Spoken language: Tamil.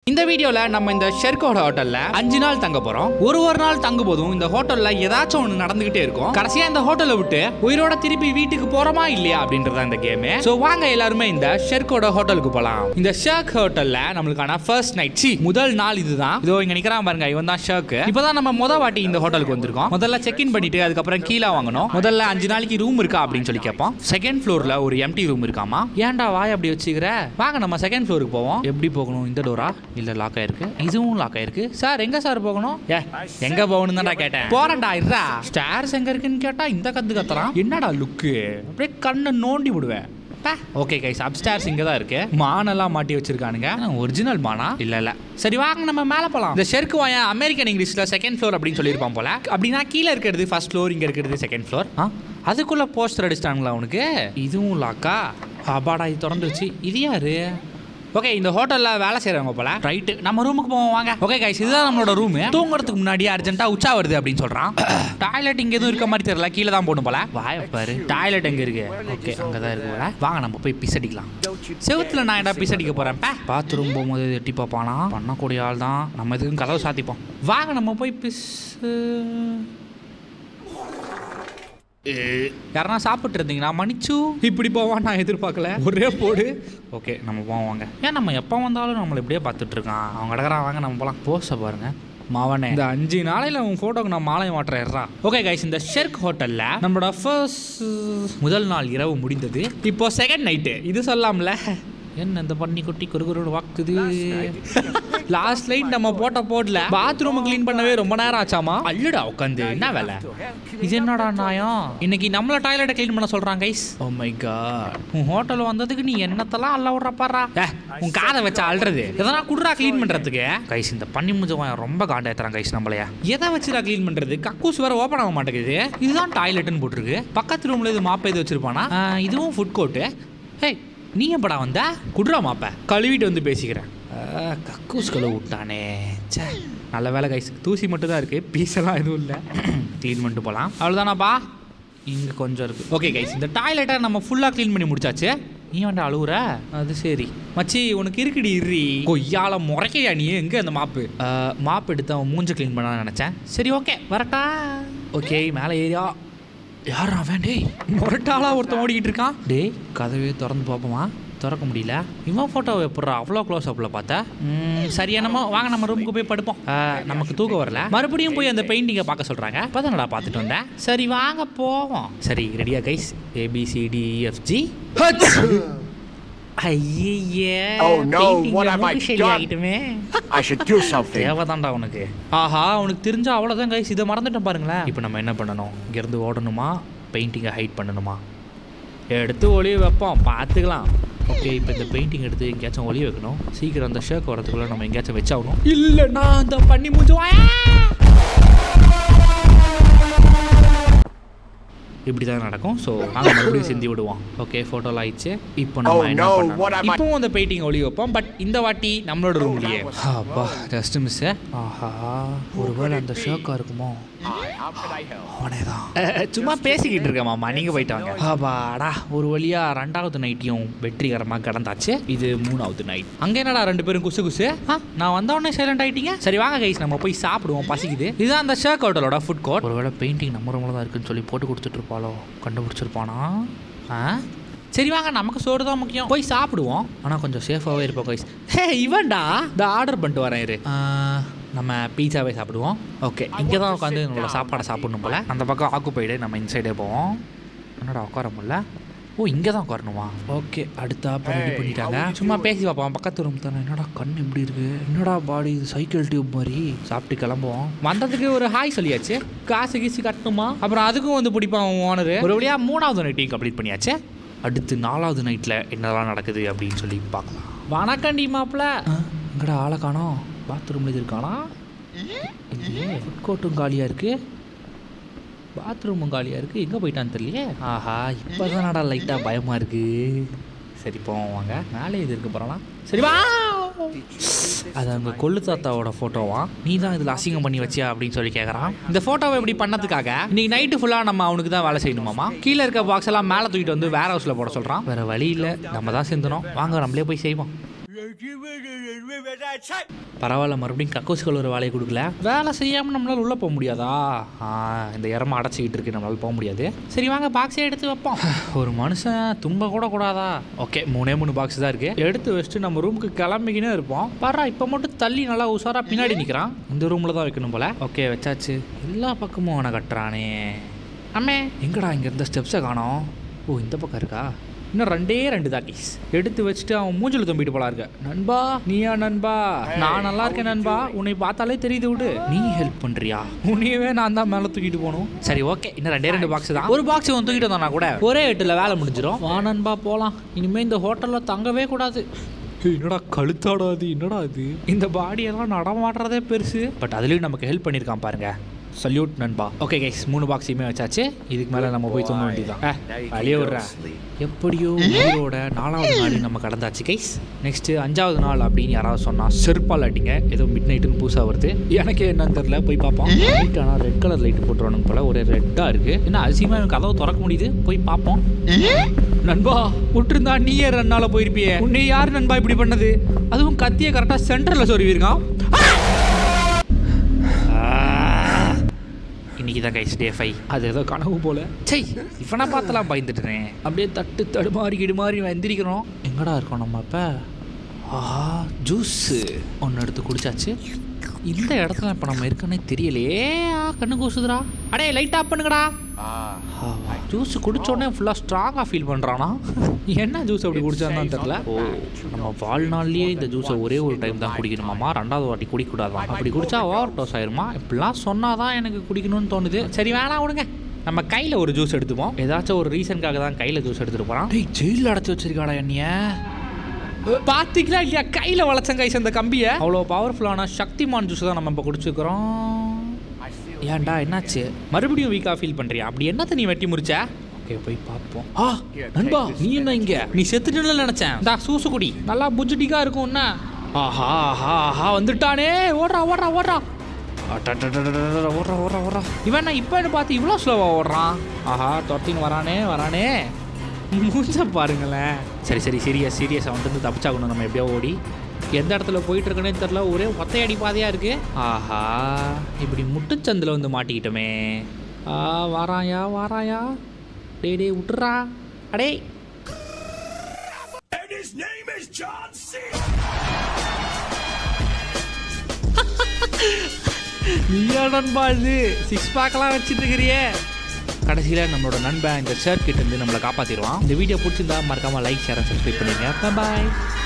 இந்த வீடியோல நம்ம இந்த ஷ்ரெக் ஹோட்டல்ல 5 நாள் தங்க போறோம். ஒரு நாள் தங்கும் போதும் இந்த ஹோட்டல்ல ஏதாச்சும் ஒன்று நடந்துகிட்டே இருக்கும். கடைசியா இந்த ஹோட்டலை விட்டு உயிரோட திருப்பி வீட்டுக்கு போறோமா இல்லையா அப்படின்றத இந்த கேம். சோ வாங்க எல்லாருமே இந்த ஷ்ரெக்கோட ஹோட்டலுக்கு போலாம். இந்த ஷ்ரெக் ஹோட்டல்ல நம்மளுக்கான ஃபர்ஸ்ட் நைட் முதல் நாள் இதுதான். இதோ இங்க நிக்கிறான் பாருங்க, இவன் தான் ஷ்ரெக். இப்பதான் நம்ம வாட்டி இந்த ஹோட்டலுக்கு வந்திருக்கோம். முதல்ல செக் இன் பண்ணிட்டு அதுக்கப்புறம் கீழே வாங்கணும். முதல்ல 5 நாளைக்கு ரூம் இருக்கா அப்படின்னு சொல்லி கேட்போம். செகண்ட் ஃப்ளோர்ல ஒரு எம்டி ரூம் இருக்காமா. ஏன்டா வாய் அப்படி வச்சுக்கிற? வாங்க நம்ம செகண்ட் ஃப்ளோருக்கு போவோம். எப்படி போகணும்? இந்த டோரா இல்ல லாக் ஆயிருக்கு, இதுவும் லாக் ஆயிருக்கு. சார் எங்க சார் போகணும்? எங்க போகணும் தான்டா கேட்டேன். போறேன்டா இருடா. ஸ்டார்ஸ் எங்க இருக்குன்னு கேட்டா இந்த கத்துறான். என்னடா லுக்கு, அப்படியே கண்ணை நோண்டி விடுவேன். ஓகே கைஸ், அப்ஸ்டார்ஸ் இங்க தான் இருக்கு. மானெல்லாம் மாட்டி வச்சிருக்கானுங்க. ஒரிஜினல் மானா இல்ல. சரி வாங்க நம்ம மேல போலாம். இந்த ஷெர்க் வாயா அமெரிக்கன் இங்கிலீஷ்ல செகண்ட் ஃப்ளோர் அப்படின்னு சொல்லியிருப்பான் போல. அப்படின்னா கீழே இருக்கிறது ஃபர்ஸ்ட் ஃப்ளோர், இங்க இருக்கிறது செகண்ட் ஃப்ளோர். அதுக்குள்ள போஸ்டர் அடிச்சிட்டாங்களா உனக்கு? இதுவும் லாக்கா? அப்பாடா இது திறந்துருச்சு. இது யாரு? ஓகே, இந்த ஹோட்டல்ல வேலை செய்யறவங்க போல. ரைட்டு, நம்ம ரூமுக்கு போவோம் வாங்க. ஓகே கைஸ், இதுதான் நம்மளோட ரூம். தூங்குறதுக்கு முன்னாடி அர்ஜென்ட்டா உச்சா வருது அப்படின்னு சொல்றான். டாய்லெட் இங்க எதுவும் இருக்க மாதிரி தெரியல, கீழே தான் போகணும் போல. வாய பாரு, டாய்லெட் எங்க இருக்கு? ஓகே அங்கதான் இருக்கு போல. வாங்க நம்ம போய் பிஸ் அடிக்கலாம். செவுத்துல நான் என்ன பிஸ் அடிக்க போறேன்? பாத்ரூம் போகும்போது எட்டி பாப்பானா? பண்ணக்கூடிய ஆள் தான். நம்ம எதுக்கும் கதவை சாத்திப்போம். வாங்க நம்ம போய் பிஸ். யாரா சாப்பிட்டு இருந்தீங்கன்னா மன்னிச்சு. இப்படி போவான் நான் எதிர்பார்க்கல. ஒரே போடு. ஓகே நம்ம போவாங்க. ஏன் நம்ம எப்போ வந்தாலும் நம்மளை இப்படியே பார்த்துட்டு இருக்கான். அவங்க கிடக்குறான். வாங்க நம்ம போகலாம். போஸை பாருங்க மாவனே. இந்த 5 நாளையில் உன் ஃபோட்டோக்கு நான் மாலை மாட்டுறேன். ஓகே கைஸ், இந்த ஷ்ரெக் ஹோட்டலில் நம்மளோட ஃபர்ஸ்ட் முதல் நாள் இரவு முடிந்தது. இப்போ செகண்ட் நைட்டு. இது சொல்லலாம்ல. என்ன இந்த பண்ணி குட்டி குறுகுறு வாக்குது. லாஸ்ட் நைட் நம்ம போடல. பாத்ரூம் கிளீன் பண்ணவே ரொம்ப நேரம் ஆச்சாமா. அல்லடா உட்காந்து என்ன வேலை? இது என்னடா நியாயம்? இன்னைக்கு நம்மள டாய்லெட்டை கிளீன் பண்ண சொல்றாங்க கைஸ். ஓ மை காட், உன் ஹோட்டல் வந்ததுக்கு நீ என்னத்தெல்லாம் அல்ல விடுற பாரா. உன் காதை வச்சா அல்றது எதனா குடுறா கிளீன் பண்றதுக்கு. கைஸ் இந்த பண்ணி முஞ்சவன் ரொம்ப காண்டாத்துறான் கைஸ். நம்மளையா எதை வச்சுடா கிளீன் பண்றது? கக்கூஸ் வேற ஓப்பன் ஆக மாட்டேங்குது. இதுதான் டாய்லெட்னு போட்டிருக்கு. பக்கத்து ரூம்ல இது மாப்ப இது வச்சிருப்பானா. இதுவும் ஃபுட் கோர்ட்டு. ஹே நீ எப்படா வந்தா? குடுறா மாப்ப கழுவிட்டு வந்து பேசிக்கிறேன். கக்கூஸ் கழுவு விட்டானே. சே நல்ல வேலை கைஸ், தூசி மட்டும் தான் இருக்குது, பீஸெல்லாம் எதுவும் இல்லை. க்ளீன் பண்ணிட்டு போகலாம். அவ்வளோதானாப்பா? இங்கே கொஞ்சம் இருக்குது. ஓகே கைஸ், இந்த டாய்லெட்டை நம்ம ஃபுல்லாக க்ளீன் பண்ணி முடிச்சாச்சு. நீ வேண்டா அழுவுற? அது சரி மச்சி, உனக்கு இருக்குடி இறி. கொய்யால முறைக்கையா நீ? எங்கே அந்த மாப்பு எடுத்து அவன் மூஞ்ச க்ளீன் பண்ண நினச்சேன். சரி ஓகே வரட்டா? ஓகே மேலே ஏரியா. யாரா வேண்டே? முரட்டாளா ஒருத்தன் ஓடிக்கிட்டு இருக்கான். டேய் கதவே திறந்து பார்ப்போமா? திறக்க முடியல. இவன் ஃபோட்டோவை எப்படா அவ்வளோ க்ளோஸ் அப்பில் பார்த்தா? சரியானமோ வாங்க நம்ம ரூமுக்கு போய் படுப்போம். நமக்கு தூக்கம் வரல. மறுபடியும் போய் அந்த பெயிண்டிங்கை பார்க்க சொல்கிறாங்க. இப்போ தான் நான் பார்த்துட்டு வந்தேன். சரி வாங்க போவோம். சரி ரெடியா கைஸ்? ABCDEFG. தேவைதான்டா உனக்கு. ஆஹா உனக்கு தெரிஞ்சா அவ்வளோதான் கைஸ். இதை மறந்துட்டேன் பாருங்களேன். இப்போ நம்ம என்ன பண்ணணும்? இங்கேருந்து ஓடணுமா, பெயிண்டிங்கை ஹைட் பண்ணணுமா? எடுத்து ஒளிய வைப்போம், பார்த்துக்கலாம். ஓகே இப்போ இந்த பெயிண்டிங் எடுத்து எங்கேயாச்சும் ஒளிய வைக்கணும். சீக்கிரம் அந்த ஷர்க் வரதுக்குள்ள நம்ம எங்கேயாச்சும் வச்சாகணும். இல்லை நான் அந்த பண்ணி மூஞ்சுவாயா. இப்படி தான் நடக்கும். ஸோ நாங்கள் மறுபடியும் செஞ்சு விடுவோம். ஓகே ஃபோட்டோலாம் ஆயிடுச்சு. இப்போ நம்ம என்ன பண்ணணும்? இப்போவும் அந்த பெயிண்டிங் ஒளி வைப்போம். பட் இந்த வாட்டி நம்மளோட ரூம்லேயே. அப்பா ஜஸ்ட் மிஸ். ஆஹா ஒருவேளை அந்த ஷர்க்காக இருக்குமோ? அவனே தான். சும்மா பேசிக்கிட்டு இருக்கேன் மாமா, நீங்கள் போயிட்டாங்க. ஆபாடா ஒரு வழியா 2வது நைட்டையும் வெற்றிகரமாக கடந்தாச்சு. இது 3வது நைட். அங்கே என்னடா 2 பேரும் குசு குசு? நான் வந்த உடனே சைலண்ட் ஆகிட்டீங்க. சரி வாங்க கைஸ் நம்ம போய் சாப்பிடுவோம், பசிக்குது. இதுதான் அந்த ஷ்ரெக் ஹோட்டலோட ஃபுட் கோர்ட். ஒருவேளை பெயிண்டிங் நம்ம ரூமில் தான் இருக்குன்னு சொல்லி போட்டு கொடுத்துட்டு இருப்பாளோ? கண்டுபிடிச்சிருப்பானா? சரி வாங்க, நமக்கு சோறு தான் முக்கியம், போய் சாப்பிடுவோம். ஆனால் கொஞ்சம் சேஃபாகவே இருப்போம் கைஸ். ஹே இவன்டா இந்த ஆர்டர் பண்ணிட்டு வரேன் இரு. நம்ம பீஸாவே சாப்பிடுவோம். ஓகே இங்கே தான் உட்காந்து நம்மளோட சாப்பாடை சாப்பிடணும் போல். அந்த பக்கம் ஆக்குப்பைடு, நம்ம இந்த சைடே போவோம். என்னடா உட்கார முடியல? ஓ இங்கே தான் உட்காரணுமா? ஓகே அடுத்த ரெடி பண்ணிட்டாங்க. சும்மா பேசி பார்ப்போம். பக்கத்து ரூம் தானே. என்னடா கண் எப்படி இருக்கு? என்னடா பாடி இது சைக்கிள் டியூப் மாதிரி. சாப்பிட்டு கிளம்புவோம். வந்ததுக்கு ஒரு ஹாய் சொல்லியாச்சு. காசு கீசு கட்டணுமா? அப்புறம் அதுக்கும் வந்து பிடிப்பான் ஓனர். ஒரு வழியாக 3வது நைட்டையும் கம்ப்ளீட் பண்ணியாச்சு. அடுத்து 4வது நைட்டில் என்னெல்லாம் நடக்குது அப்படின்னு சொல்லி பார்க்கலாம். வணக்கண்டி மாப்பிள்ள. எங்கடா ஆளை காணோம்? பாத்ரூமில் இருக்கானா? இல்லையே. ஃபுட் கோர்ட்டும் காலியாக இருக்குது, பாத்ரூமும் காலியாக இருக்குது. எங்கே போயிட்டான்னு தெரியலையே. ஆஹா இப்போ தானடா லைட்டாக பயமாக இருக்குது. சரி போவோம் வாங்க. மேலே இது இருக்க போகிறோம்னா. சரி வா. அது அங்கே கொள்ளு தாத்தாவோட ஃபோட்டோவா? நீ தான் இதில் அசிங்கம் பண்ணி வச்சியா அப்படின்னு சொல்லி கேட்குறான். இந்த ஃபோட்டோவை இப்படி பண்ணதுக்காக இன்னைக்கு நைட்டு ஃபுல்லாக நம்ம அவனுக்கு தான் வேலை செய்யணுமாமா. கீழே இருக்க பாக்ஸ் எல்லாம் மேலே தூக்கிட்டு வந்து வேர் ஹவுஸில் போட சொல்கிறான். வேறு வழி இல்லை, நம்ம தான் சேர்ந்துடும். வாங்க நம்மளே போய் செய்வோம். பரவாயில்ல, மறுபடியும் கக்கூசுகள் ஒரு வேலையை கொடுக்கல. வேலை செய்யாமல் நம்மளால் உள்ளே போக முடியாதா? இந்த இடமா அடைச்சிக்கிட்டு இருக்கு, நம்மளால் போக முடியாது. சரி வாங்க பாக்ஸே எடுத்து வைப்போம். ஒரு மனுஷன் தும்ப கூட கூடாதா? ஓகே, 3 பாக்ஸ் தான் இருக்குது. எடுத்து வச்சுட்டு நம்ம ரூமுக்கு கிளம்பிக்கினே இருப்போம். பாரா இப்போ மட்டும் தள்ளி நல்லா உஷாராக பின்னாடி நிற்கிறான். இந்த ரூமில் தான் வைக்கணும் போல். ஓகே வச்சாச்சு. எல்லா பக்கமும் அவனை கட்டுறானே. அம்மே எங்கடா இங்கே இருந்த ஸ்டெப்ஸை காணோம்? ஓ இந்த பக்கம் இருக்கா? இன்னும் 2 தாக்கிஸ் எடுத்து வச்சுட்டு அவன் மூஞ்சில் தொம்பிட்டு போலாம் இருக்க. நண்பா நீயா நண்பா? நான் நல்லா இருக்கேன் நண்பா, உன்னை பார்த்தாலே தெரியுது விடு. நீ ஹெல்ப் பண்ணுறியா? உன்னையவே நான் தான் மேலே தூக்கிட்டு போகணும். சரி ஓகே, இன்னும் 2 பாக்ஸ் தான். ஒரு பாக்ஸ் ஒன்று தூக்கிட்டு வந்தானா கூட ஒரே 8ல் வேலை முடிஞ்சிடும். வா நண்பா போகலாம். இனிமேல் இந்த ஹோட்டலில் தங்கவே கூடாது. என்னடா கழுத்தாடாது, என்னடா அது? இந்த பாடியெல்லாம் நடமாடுறதே பெருசு. பட் அதுலேயும் நமக்கு ஹெல்ப் பண்ணியிருக்கான் பாருங்க. சல்யூட் நண்பா. ஓகே கைஸ், 3 பாக்ஸையுமே வச்சாச்சு. இதுக்கு மேலே நம்ம போய் தூங்க வேண்டியதான். வழியே விட்றேன். எப்படியோ உயிரோட 4வது நாள் நம்ம கடந்தாச்சு கைஸ். நெக்ஸ்ட்டு 5வது நாள் அப்படின்னு யாராவது சொன்னால் செருப்பால் அடிங்க. ஏதோ மிட் நைட்டுன்னு புதுசாக வருது, எனக்கே என்னன்னு தெரில. போய் பார்ப்போம். நைட் ஆனால் ரெட் கலர் லைட்டு போட்டுருவானுங்க போல். ஒரே ரெட்டாக இருக்குது. என்ன அதிசயமாக எனக்கு கதவை திறக்க முடியுது. போய் பார்ப்போம். நண்பா விட்டுருந்தா நீயே 2 நாளில் போயிருப்பியே. உன்னை யார் நண்பா இப்படி பண்ணது? அதுவும் கத்தியை கரெக்டாக சென்டரில் சொருவிருக்கான். இன்னைக்கு தான் கைஸ் டே 5. அது ஏதோ கனவு போல. சை இவனை பார்த்தலாம் பயந்துட்டேன். அப்படியே தடுமாறி எந்திரிக்கிறோம். எங்கடா இருக்கோம் நம்ம? இப்போ ஆஹா ஜூஸு ஒன்று எடுத்து குடிச்சாச்சு. இந்த இடத்துல இப்போ நம்ம இருக்கனே தெரியலையே. கண்ணு கூசுதுடா. அடே லைட் ஆஃப் பண்ணுங்கடா. ஜூஸ் குடிச்சோடனே ஃபுல்லாக ஸ்ட்ராங்காக ஃபீல் பண்ணுறானா? என்ன ஜூஸ் அப்படி குடிச்சான்னு தெரில. ஓ நம்ம வாழ்நாள்லேயே இந்த ஜூஸை ஒரே ஒரு டைம் தான் குடிக்கணுமாம்மா, 2வது வாட்டி குடிக்கூடாதான். அப்படி குடிச்சா ஓவர் டோஸ் ஆயிருமா? இப்படிலாம் சொன்னால் தான் எனக்கு குடிக்கணும்னு தோணுது. சரி வேணாம் விடுங்க. நம்ம கையில் ஒரு ஜூஸ் எடுத்துப்போம். ஏதாச்சும் ஒரு ரீசனுக்காக தான் கையில் ஜூஸ் எடுத்துகிட்டு போகிறான். ஜெயிலில் அடைச்சி வச்சிருக்காடா என்னைய. பார்த்தீங்களா இல்லையா? கையில் வளச்சங்க கைஸ் அந்த கம்பியை. அவ்வளோ பவர்ஃபுல்லான சக்திமான் ஜூஸ் தான் நம்ம இப்போ குடிச்சுக்கிறோம். ஏன்டா என்னாச்சு? மறுபடியும் வீக்காக ஃபீல் பண்ணுறியா? அப்படி என்னத்தை நீ வெட்டி முடிச்ச? ஓகே போய் பார்ப்போம். நண்பா நீ என்ன இங்கே? நீ செத்துட்டுன்னு நினச்சேன். டா சூசுக்குடி நல்லா புஜ்ஜிட்டிக்காக இருக்கும்ண்ணா. ஆஹா வந்துட்டானே. ஓடுறா ஓடுறா. இவன் என்ன இப்போ என்ன பார்த்து இவ்வளோ ஸ்லோவாக ஓடுறான்? ஆஹா தொட்டின்னு வரானே. மூஞ்ச பாருங்களேன். சரி சீரியஸாக வந்துட்டு தப்பிச்சாகணும் நம்ம. எப்படியோ ஓடி எந்த இடத்துல போயிட்டு இருக்கனே தெரில. ஒரே ஒத்தையடி பாதையாக இருக்கு. ஆஹா இப்படி முட்டுச்சந்தில் வந்து மாட்டிக்கிட்டோமே. வாராயா டே விட்டுறா. அடே நீயா நண்பா இது 6 பேக்கெல்லாம் வச்சுட்டு இருக்கிறியே? கடைசியில் நம்மளோட நண்பன் இந்த ஷர்க் கிட்ட இருந்து நம்மளை காப்பாற்றிடுவான். இந்த வீடியோ பிடிச்சிருந்தா மறக்காமல் லைக் ஷேர் சப்ஸ்கிரைப் பண்ணிடுங்க. பாய்.